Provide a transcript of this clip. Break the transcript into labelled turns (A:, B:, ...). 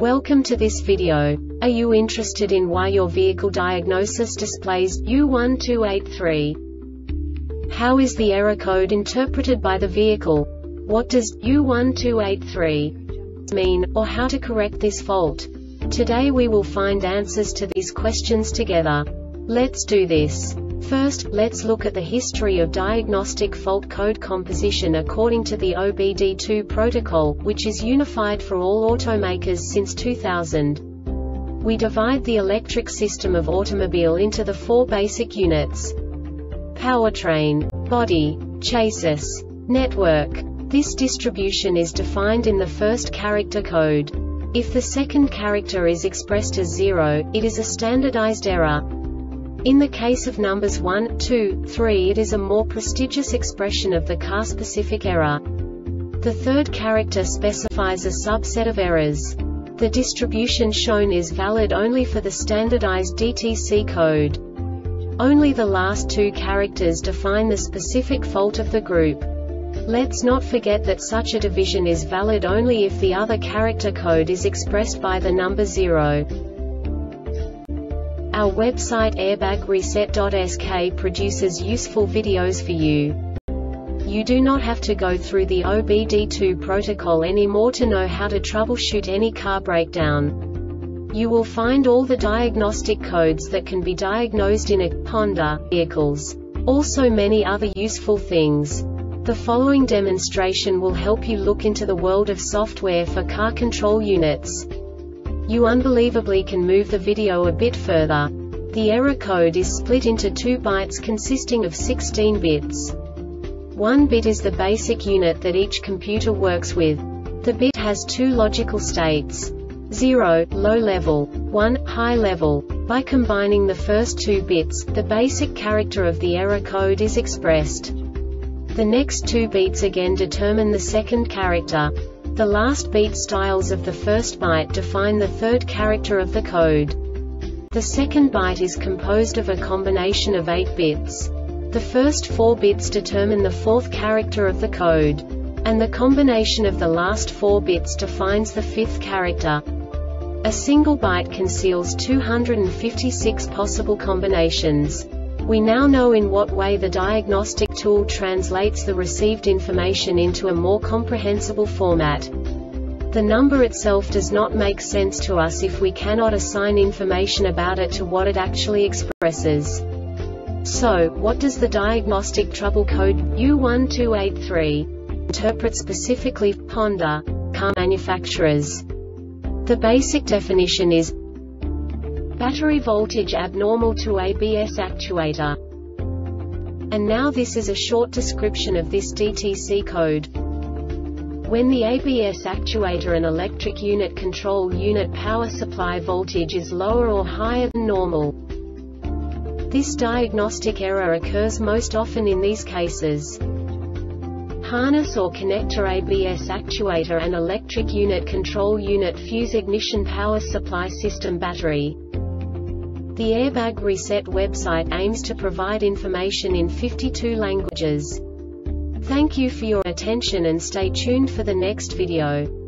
A: Welcome to this video. Are you interested in why your vehicle diagnosis displays U1283? How is the error code interpreted by the vehicle? What does U1283 mean, or how to correct this fault? Today we will find answers to these questions together. Let's do this. First, let's look at the history of diagnostic fault code composition according to the OBD2 protocol, which is unified for all automakers since 2000. We divide the electric system of automobile into the four basic units: powertrain, body, chassis, network. This distribution is defined in the first character code. If the second character is expressed as 0, it is a standardized error. In the case of numbers 1, 2, 3, it is a more prestigious expression of the car-specific error. The third character specifies a subset of errors. The distribution shown is valid only for the standardized DTC code. Only the last two characters define the specific fault of the group. Let's not forget that such a division is valid only if the other character code is expressed by the number 0. Our website airbagreset.sk produces useful videos for you. You do not have to go through the OBD2 protocol anymore to know how to troubleshoot any car breakdown. You will find all the diagnostic codes that can be diagnosed in a Honda vehicles. Also many other useful things. The following demonstration will help you look into the world of software for car control units. You unbelievably can move the video a bit further. The error code is split into 2 bytes consisting of 16 bits. 1 bit is the basic unit that each computer works with. The bit has 2 logical states: 0, low level, 1, high level. By combining the first 2 bits, the basic character of the error code is expressed. The next 2 beats again determine the second character. The last beat styles of the first byte define the third character of the code. The second byte is composed of a combination of 8 bits. The first 4 bits determine the fourth character of the code. And the combination of the last 4 bits defines the fifth character. A single byte conceals 256 possible combinations. We now know in what way the diagnostic tool translates the received information into a more comprehensible format. The number itself does not make sense to us if we cannot assign information about it to what it actually expresses. So, what does the diagnostic trouble code U1283 interpret specifically for Honda car manufacturers? The basic definition is battery voltage abnormal to ABS actuator. And now this is a short description of this DTC code. When the ABS actuator and electric unit control unit power supply voltage is lower or higher than normal. This diagnostic error occurs most often in these cases: harness or connector ABS actuator and electric unit control unit fuse ignition power supply system battery. The Airbag Reset website aims to provide information in 52 languages. Thank you for your attention and stay tuned for the next video.